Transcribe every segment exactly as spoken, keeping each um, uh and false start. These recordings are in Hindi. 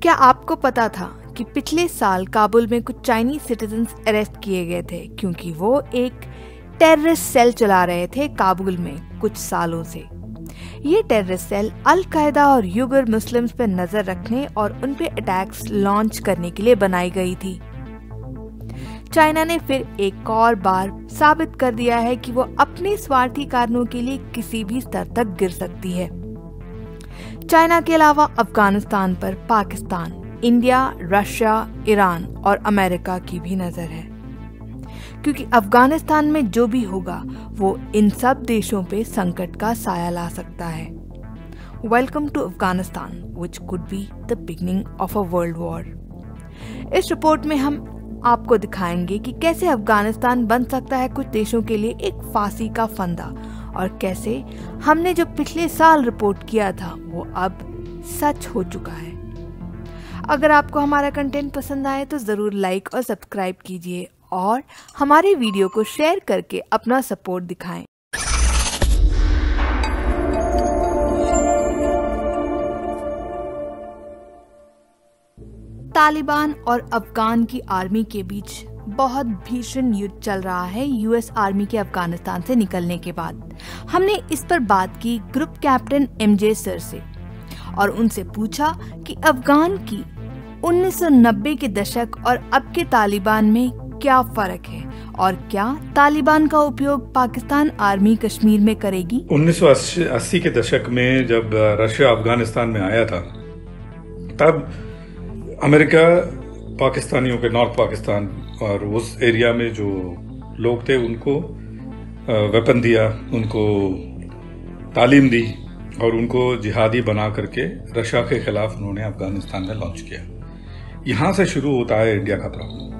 क्या आपको पता था कि पिछले साल काबुल में कुछ चाइनीज सिटीजन्स अरेस्ट किए गए थे क्योंकि वो एक टेररिस्ट सेल चला रहे थे काबुल में कुछ सालों से। ये टेररिस्ट सेल अल कायदा और युगर मुस्लिम्स पर नजर रखने और उन पे अटैक्स लॉन्च करने के लिए बनाई गई थी। चाइना ने फिर एक और बार साबित कर दिया है कि वो अपने स्वार्थी कारणों के लिए किसी भी स्तर तक गिर सकती है। चाइना के अलावा अफगानिस्तान पर पाकिस्तान, इंडिया, रशिया, ईरान और अमेरिका की भी नजर है, क्योंकि अफगानिस्तान में जो भी होगा वो इन सब देशों पे संकट का साया ला सकता है। Welcome to Afghanistan, which could be the beginning of a world war. इस रिपोर्ट में हम आपको दिखाएंगे कि कैसे अफगानिस्तान बन सकता है कुछ देशों के लिए एक फांसी का फंदा, और कैसे हमने जो पिछले साल रिपोर्ट किया था वो अब सच हो चुका है। अगर आपको हमारा कंटेंट पसंद आए तो जरूर लाइक और सब्सक्राइब कीजिए और हमारे वीडियो को शेयर करके अपना सपोर्ट दिखाएं। तालिबान और अफगान की आर्मी के बीच बहुत भीषण युद्ध चल रहा है यूएस आर्मी के अफगानिस्तान से निकलने के बाद। हमने इस पर बात की ग्रुप कैप्टन एमजे सर से और उनसे पूछा कि अफगान की उन्नीस सौ नब्बे के दशक और अब के तालिबान में क्या फर्क है और क्या तालिबान का उपयोग पाकिस्तान आर्मी कश्मीर में करेगी। उन्नीस सौ अस्सी के दशक में जब रशिया अफगानिस्तान में आया था तब अमेरिका पाकिस्तानियों के नॉर्थ पाकिस्तान और उस एरिया में जो लोग थे उनको वेपन दिया, उनको तालीम दी और उनको जिहादी बना करके रशिया के खिलाफ उन्होंने अफगानिस्तान में लॉन्च किया। यहां से शुरू होता है इंडिया का प्रॉब्लम।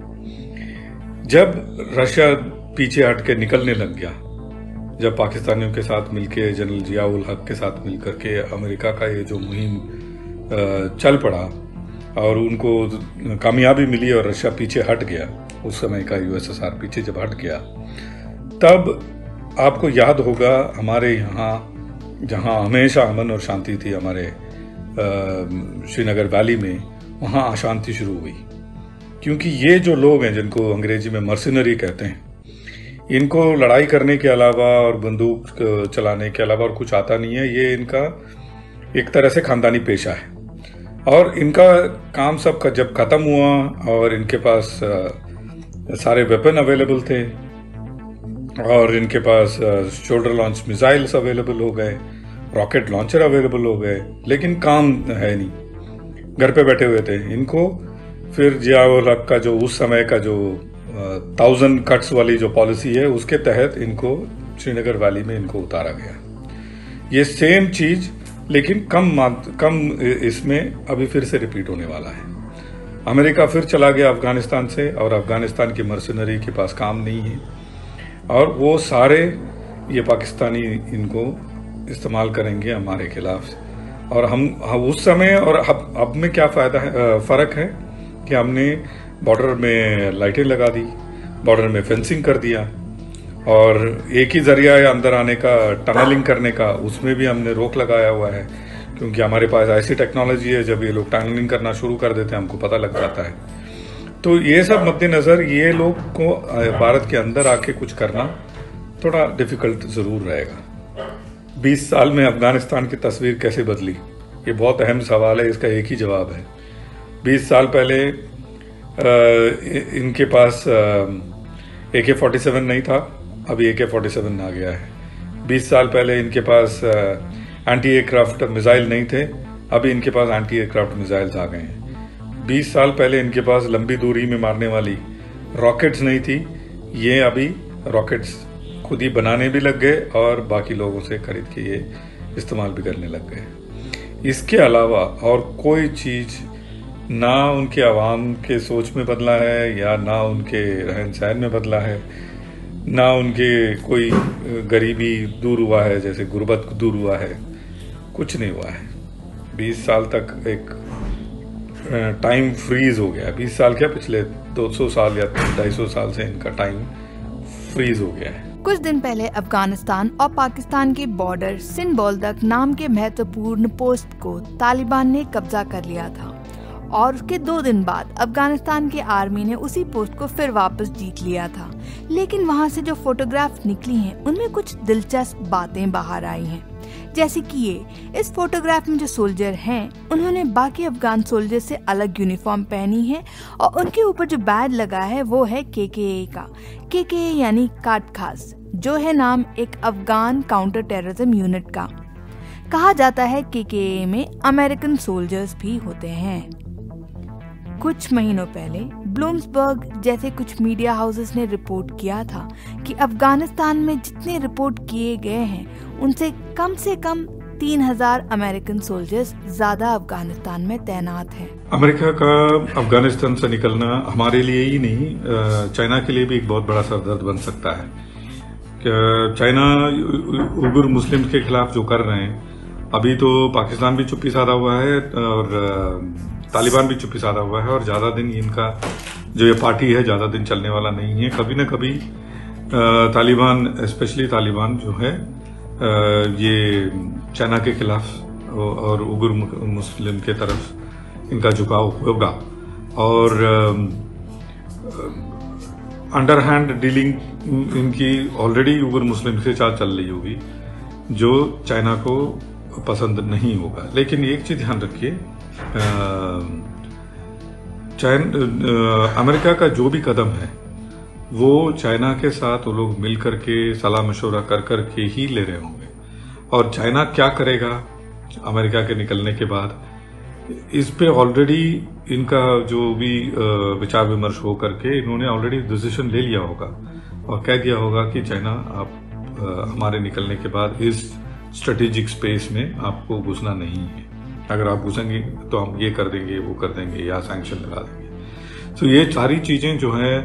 जब रशिया पीछे हट के निकलने लग गया, जब पाकिस्तानियों के साथ मिलके जनरल जिया उल हक के साथ मिलकर के अमेरिका का ये जो मुहिम चल पड़ा और उनको कामयाबी मिली और रशिया पीछे हट गया, उस समय का यूएसएसआर पीछे जब हट गया, तब आपको याद होगा हमारे यहाँ जहाँ हमेशा अमन और शांति थी, हमारे श्रीनगर वैली में, वहाँ अशांति शुरू हुई। क्योंकि ये जो लोग हैं जिनको अंग्रेजी में मर्सिनरी कहते हैं, इनको लड़ाई करने के अलावा और बंदूक चलाने के अलावा और कुछ आता नहीं है। ये इनका एक तरह से खानदानी पेशा है और इनका काम सब का जब खत्म हुआ और इनके पास सारे वेपन अवेलेबल थे और इनके पास शोल्डर लॉन्च मिसाइल्स अवेलेबल हो गए, रॉकेट लॉन्चर अवेलेबल हो गए, लेकिन काम है नहीं, घर पे बैठे हुए थे। इनको फिर जिया उल हक का जो उस समय का जो थाउजेंड कट्स वाली जो पॉलिसी है उसके तहत इनको श्रीनगर वैली में इनको उतारा गया। ये सेम चीज लेकिन कम कम इसमें अभी फिर से रिपीट होने वाला है। अमेरिका फिर चला गया अफगानिस्तान से और अफगानिस्तान की मर्सनरी के पास काम नहीं है और वो सारे ये पाकिस्तानी इनको इस्तेमाल करेंगे हमारे खिलाफ। और हम, हम उस समय और अब अब में क्या फायदा है, फर्क है कि हमने बॉर्डर में लाइटें लगा दी, बॉर्डर में फेंसिंग कर दिया और एक ही जरिया है अंदर आने का, टनलिंग करने का, उसमें भी हमने रोक लगाया हुआ है क्योंकि हमारे पास ऐसी टेक्नोलॉजी है जब ये लोग टनलिंग करना शुरू कर देते हैं हमको पता लग जाता है। तो ये सब मद्देनजर ये लोग को भारत के अंदर आके कुछ करना थोड़ा डिफिकल्ट जरूर रहेगा। बीस साल में अफगानिस्तान की तस्वीर कैसे बदली, ये बहुत अहम सवाल है, इसका एक ही जवाब है। बीस साल पहले इनके पास ए के फोर्टी सेवन नहीं था, अभी ए के फोर्टी सेवन आ गया है। बीस साल पहले इनके पास एंटी एयरक्राफ्ट मिसाइल नहीं थे, अभी इनके पास एंटी एयरक्राफ्ट मिसाइल्स आ गए हैं। बीस साल पहले इनके पास लंबी दूरी में मारने वाली रॉकेट्स नहीं थी, ये अभी रॉकेट्स खुद ही बनाने भी लग गए और बाकी लोगों से खरीद के ये इस्तेमाल भी करने लग गए। इसके अलावा और कोई चीज ना उनके आवाम के सोच में बदला है या ना उनके रहन सहन में बदला है, ना उनके कोई गरीबी दूर हुआ है, जैसे गुर्बत दूर हुआ है, कुछ नहीं हुआ है। बीस साल तक एक टाइम फ्रीज हो गया। बीस साल क्या, पिछले दो सौ साल या ढाई सौ साल से इनका टाइम फ्रीज हो गया है। कुछ दिन पहले अफगानिस्तान और पाकिस्तान के बॉर्डर सिंध बोल्दक नाम के महत्वपूर्ण पोस्ट को तालिबान ने कब्जा कर लिया था और उसके दो दिन बाद अफगानिस्तान की आर्मी ने उसी पोस्ट को फिर वापस जीत लिया था। लेकिन वहां से जो फोटोग्राफ निकली हैं उनमें कुछ दिलचस्प बातें बाहर आई हैं, जैसे कि ये इस फोटोग्राफ में जो सोल्जर हैं उन्होंने बाकी अफगान सोल्जर से अलग यूनिफॉर्म पहनी है और उनके ऊपर जो बैज लगा है वो है के के ए का। के के ए यानी काट खास, जो है नाम एक अफगान काउंटर टेररिज्म यूनिट का। कहा जाता है के के ए में अमेरिकन सोल्जर्स भी होते हैं। कुछ महीनों पहले ब्लूम्सबर्ग जैसे कुछ मीडिया हाउसेस ने रिपोर्ट किया था कि अफगानिस्तान में जितने रिपोर्ट किए गए हैं उनसे कम से कम तीन हज़ार अमेरिकन सोल्जर्स ज्यादा अफगानिस्तान में तैनात हैं। अमेरिका का अफगानिस्तान से निकलना हमारे लिए ही नहीं, चाइना के लिए भी एक बहुत बड़ा सरदर्द बन सकता है। चाइना उइगर मुस्लिम के खिलाफ जो कर रहे हैं, अभी तो पाकिस्तान भी चुप्पी साधा हुआ है और तालिबान भी चुप्पी साधा हुआ है, और ज्यादा दिन इनका जो ये पार्टी है ज्यादा दिन चलने वाला नहीं है। कभी न कभी तालिबान, स्पेशली तालिबान जो है ये चाइना के खिलाफ और उइगर मुस्लिम के तरफ इनका झुकाव होगा, और अंडर हैंड डीलिंग इनकी ऑलरेडी उइगर मुस्लिम के साथ चल रही होगी, जो चाइना को पसंद नहीं होगा। लेकिन एक चीज ध्यान रखिए, चाइना अमेरिका का जो भी कदम है वो चाइना के साथ वो लोग मिल करके सलाह मशवरा कर कर के ही ले रहे होंगे, और चाइना क्या करेगा अमेरिका के निकलने के बाद, इस पे ऑलरेडी इनका जो भी विचार विमर्श हो करके इन्होंने ऑलरेडी डिसीजन ले लिया होगा और कह दिया होगा कि चाइना आप हमारे निकलने के बाद इस स्ट्रेटेजिक स्पेस में आपको घुसना नहीं है। अगर आप घुसेंगे तो हम ये कर देंगे, वो कर देंगे, या सैंक्शन लगा देंगे। तो ये सारी चीजें जो है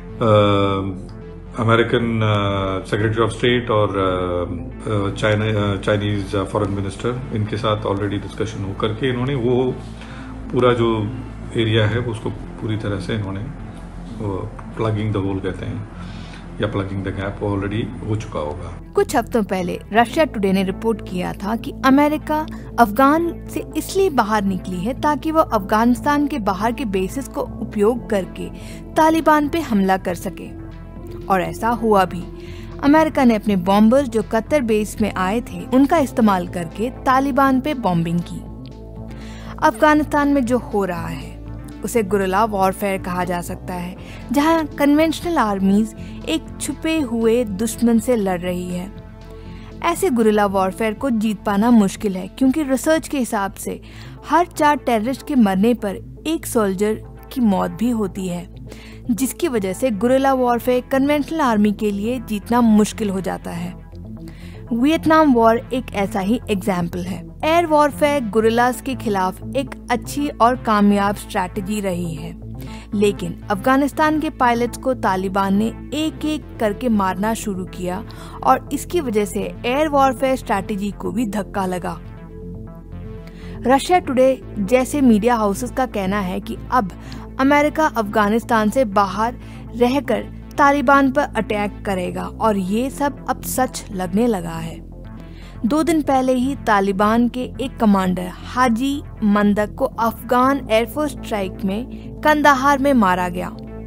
अमेरिकन सेक्रेटरी ऑफ स्टेट और चाइना चाइनीज फॉरेन मिनिस्टर इनके साथ ऑलरेडी डिस्कशन हो करके इन्होंने वो पूरा जो एरिया है उसको पूरी तरह से इन्होंने प्लगिंग द होल कहते हैं या प्लगिंग द गैप ऑलरेडी हो चुका होगा। कुछ हफ्तों पहले रशिया टुडे ने रिपोर्ट किया था कि अमेरिका अफगान से इसलिए बाहर निकली है ताकि वो अफगानिस्तान के बाहर के बेसिस को उपयोग करके तालिबान पे हमला कर सके, और ऐसा हुआ भी। अमेरिका ने अपने बॉम्बर्स जो कतर बेस में आए थे उनका इस्तेमाल करके तालिबान पे बॉम्बिंग की। अफगानिस्तान में जो हो रहा है उसे गुरिल्ला वॉरफेयर कहा जा सकता है, जहां कन्वेंशनल आर्मीज एक छुपे हुए दुश्मन से लड़ रही है। ऐसे गुरिल्ला वॉरफेयर को जीत पाना मुश्किल है, क्योंकि रिसर्च के हिसाब से हर चार टेररिस्ट के मरने पर एक सोल्जर की मौत भी होती है, जिसकी वजह से गुरिल्ला वॉरफेयर कन्वेंशनल आर्मी के लिए जीतना मुश्किल हो जाता है। वियतनाम वॉर एक ऐसा ही एग्जाम्पल है। एयर वॉरफेयर गुरिल्लास के खिलाफ एक अच्छी और कामयाब स्ट्रैटेजी रही है, लेकिन अफगानिस्तान के पायलट्स को तालिबान ने एक एक करके मारना शुरू किया और इसकी वजह से एयर वॉरफेयर स्ट्रैटेजी को भी धक्का लगा। रशिया टुडे जैसे मीडिया हाउसेस का कहना है कि अब अमेरिका अफगानिस्तान से बाहर रहकर तालिबान पर अटैक करेगा, और ये सब अब सच लगने लगा है। दो दिन पहले ही तालिबान के एक कमांडर हाजी मंदक को अफगान एयरफोर्स स्ट्राइक में कंदाहार में मारा गया।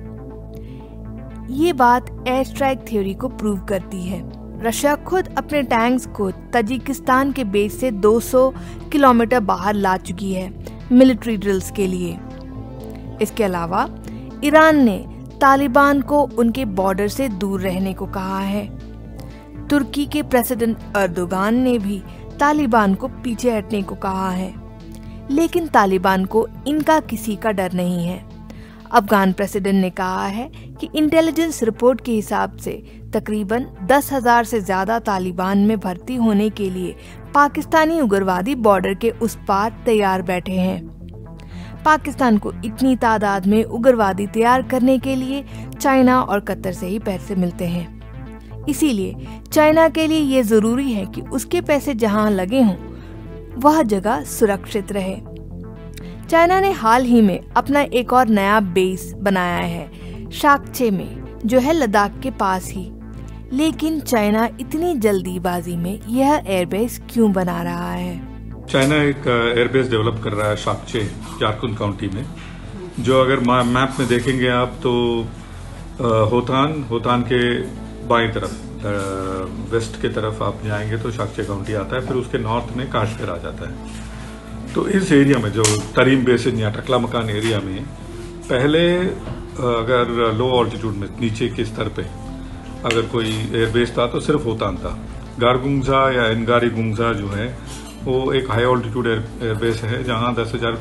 ये बात एयर स्ट्राइक थ्योरी को प्रूव करती है। रशिया खुद अपने टैंक्स को तजिकिस्तान के बेस से दो सौ किलोमीटर बाहर ला चुकी है मिलिट्री ड्रिल्स के लिए। इसके अलावा ईरान ने तालिबान को उनके बॉर्डर से दूर रहने को कहा है। तुर्की के प्रेसिडेंट अर्दोगान ने भी तालिबान को पीछे हटने को कहा है, लेकिन तालिबान को इनका किसी का डर नहीं है। अफगान प्रेसिडेंट ने कहा है कि इंटेलिजेंस रिपोर्ट के हिसाब से तकरीबन दस हजार से ज्यादा तालिबान में भर्ती होने के लिए पाकिस्तानी उग्रवादी बॉर्डर के उस पार तैयार बैठे हैं। पाकिस्तान को इतनी तादाद में उग्रवादी तैयार करने के लिए चाइना और कतर से ही पैसे मिलते हैं। इसीलिए चाइना के लिए ये जरूरी है कि उसके पैसे जहां लगे हों वह जगह सुरक्षित रहे। चाइना ने हाल ही में अपना एक और नया बेस बनाया है शाकचे में, जो है लद्दाख के पास ही। लेकिन चाइना इतनी जल्दीबाजी में यह एयरबेस क्यों बना रहा है? चाइना एक एयरबेस डेवलप कर रहा है शाकचे, झारखंड काउंटी में, जो अगर मैप में देखेंगे आप तो होतान होतान के बाईं तरफ वेस्ट के तरफ आप जाएंगे तो शाकचे काउंटी आता है, फिर उसके नॉर्थ में काश्मीर आ जाता है। तो इस एरिया में जो तरीम बेसिन या टकला मकान एरिया में पहले अगर लो ऑल्टीट्यूड में नीचे के स्तर पे अगर कोई एयरबेस था तो सिर्फ होतान था। गारगुंगजा या एनगारी गुंगजा जो है वो एक हाई ऑल्टीट्यूड एयरबेस है जहां दस हजार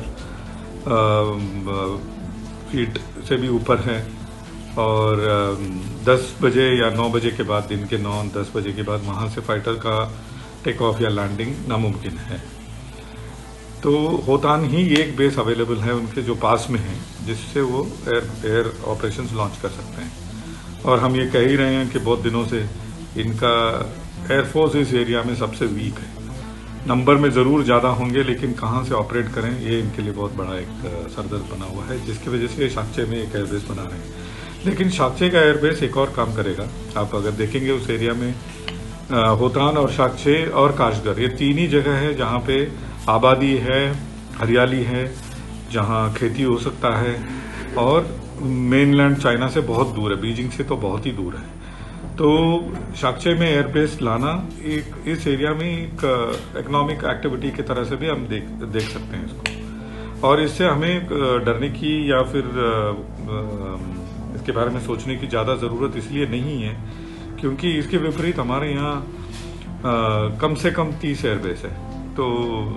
फीट से भी ऊपर है, और दस बजे या नौ बजे के बाद, दिन के नौ दस बजे के बाद वहां से फाइटर का टेक ऑफ या लैंडिंग नामुमकिन है। तो होतान ही एक बेस अवेलेबल है उनके जो पास में है जिससे वो एयर एयर ऑपरेशंस लॉन्च कर सकते हैं। और हम ये कह ही रहे हैं कि बहुत दिनों से इनका एयरफोर्स इस एरिया में सबसे वीक है। नंबर में ज़रूर ज़्यादा होंगे लेकिन कहाँ से ऑपरेट करें ये इनके लिए बहुत बड़ा एक सरदर्द बना हुआ है, जिसकी वजह से ये शाकचे में एक एयरबेस बना रहे हैं। लेकिन शाकचे का एयरबेस एक और काम करेगा। आप अगर देखेंगे उस एरिया में होतान और शाकचे और काशगर, ये तीन ही जगह है जहाँ पे आबादी है, हरियाली है, जहाँ खेती हो सकता है, और मेनलैंड चाइना से बहुत दूर है, बीजिंग से तो बहुत ही दूर है। तो शाकचे में एयरबेस लाना एक इस एरिया में एक इकोनॉमिक एक्टिविटी की तरह से भी हम देख देख सकते हैं इसको, और इससे हमें डरने की या फिर इसके बारे में सोचने की ज़्यादा ज़रूरत इसलिए नहीं है क्योंकि इसके विपरीत हमारे यहाँ कम से कम तीस एयरबेस है। तो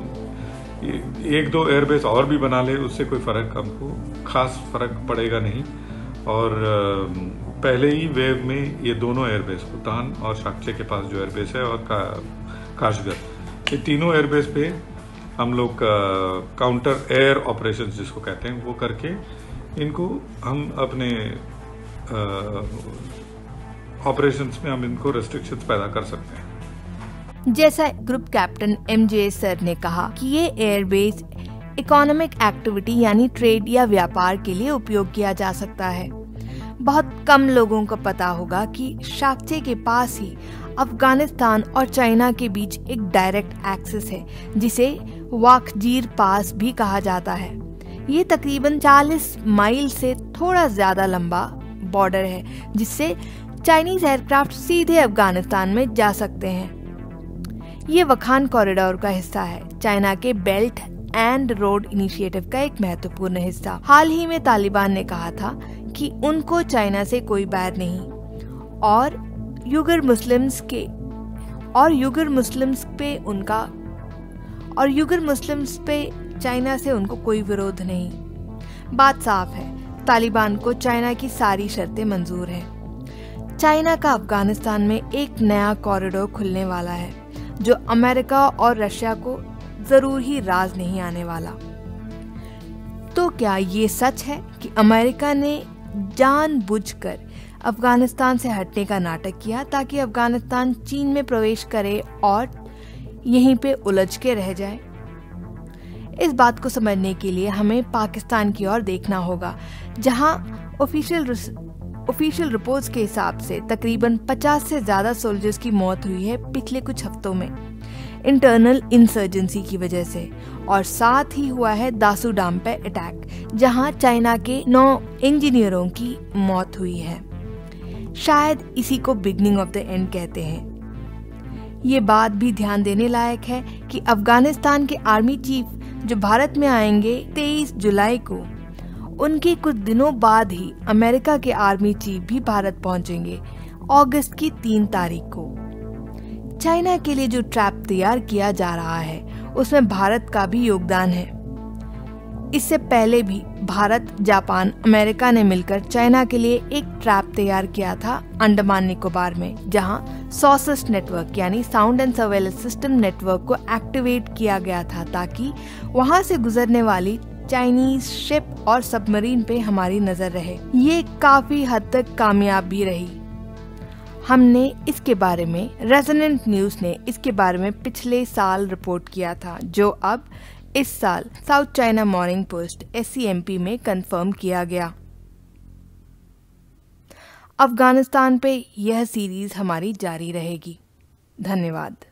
एक दो एयरबेस और भी बना ले उससे कोई फर्क हमको खास फर्क पड़ेगा नहीं। और पहले ही वेव में ये दोनों एयरबेस, होतान और शाकचे के पास जो एयरबेस है और का, काशगर, ये तीनों एयरबेस पे हम लोग काउंटर एयर ऑपरेशंस जिसको कहते हैं वो करके इनको हम अपने ऑपरेशंस में हम इनको रेस्ट्रिक्शंस पैदा कर सकते हैं। जैसा ग्रुप कैप्टन एमजे सर ने कहा कि ये एयरबेस इकोनॉमिक एक्टिविटी यानी ट्रेड या व्यापार के लिए उपयोग किया जा सकता है। बहुत कम लोगों को पता होगा कि शाकचे के पास ही अफगानिस्तान और चाइना के बीच एक डायरेक्ट एक्सेस है जिसे वाकजीर पास भी कहा जाता है। ये तकरीबन चालीस माइल से थोड़ा ज्यादा लंबा बॉर्डर है जिससे चाइनीज एयरक्राफ्ट सीधे अफगानिस्तान में जा सकते हैं। ये वखान कॉरिडोर का हिस्सा है, चाइना के बेल्ट एंड रोड इनिशिएटिव का एक महत्वपूर्ण हिस्सा। हाल ही में तालिबान ने कहा था कि उनको चाइना से कोई बैर नहीं और युगर मुस्लिम्स के और युगर मुस्लिम्स पे उनका और युगर मुस्लिम्स पे चाइना से उनको कोई विरोध नहीं। बात साफ है, तालिबान को चाइना की सारी शर्तें मंजूर हैं। चाइना का अफगानिस्तान में एक नया कॉरिडोर खुलने वाला है जो अमेरिका और रशिया को जरूर ही राज नहीं आने वाला। तो क्या ये सच है कि अमेरिका ने जानबूझकर अफगानिस्तान से हटने का नाटक किया ताकि अफगानिस्तान चीन में प्रवेश करे और यहीं पे उलझ के रह जाए? इस बात को समझने के लिए हमें पाकिस्तान की ओर देखना होगा, जहां ऑफिशियल ऑफिशियल रिपोर्ट्स के हिसाब से तकरीबन पचास से ज्यादा सोल्जर्स की मौत हुई है पिछले कुछ हफ्तों में इंटरनल इंसर्जेंसी की वजह से, और साथ ही हुआ है दासू डैम पे अटैक जहां चाइना के नौ इंजीनियरों की मौत हुई है। शायद इसी को बिगनिंग ऑफ द एंड कहते हैं। ये बात भी ध्यान देने लायक है कि अफगानिस्तान के आर्मी चीफ जो भारत में आएंगे तेईस जुलाई को, उनके कुछ दिनों बाद ही अमेरिका के आर्मी चीफ भी भारत पहुंचेंगे अगस्त की तीन तारीख को। चाइना के लिए जो ट्रैप तैयार किया जा रहा है उसमें भारत का भी योगदान है। इससे पहले भी भारत, जापान, अमेरिका ने मिलकर चाइना के लिए एक ट्रैप तैयार किया था अंडमान निकोबार में, जहां सॉसस नेटवर्क यानी sound and surveillance system network को एक्टिवेट किया गया था ताकि वहां से गुजरने वाली चाइनीज शिप और सबमरीन पे हमारी नजर रहे। ये काफी हद तक कामयाब भी रही। हमने इसके बारे में, रेजोनेंट न्यूज ने इसके बारे में पिछले साल रिपोर्ट किया था, जो अब इस साल South China Morning Post S C M P में कंफर्म किया गया। अफगानिस्तान पे यह सीरीज हमारी जारी रहेगी। धन्यवाद।